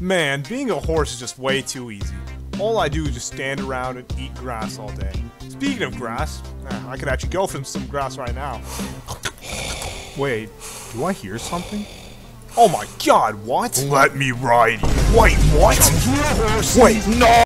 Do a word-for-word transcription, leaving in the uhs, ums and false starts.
Man, being a horse is just way too easy. All I do is just stand around and eat grass all day. Speaking of grass, eh, I could actually go for some grass right now. Wait, do I hear something? Oh my god, what? Let me ride you. Wait, what? Wait, no!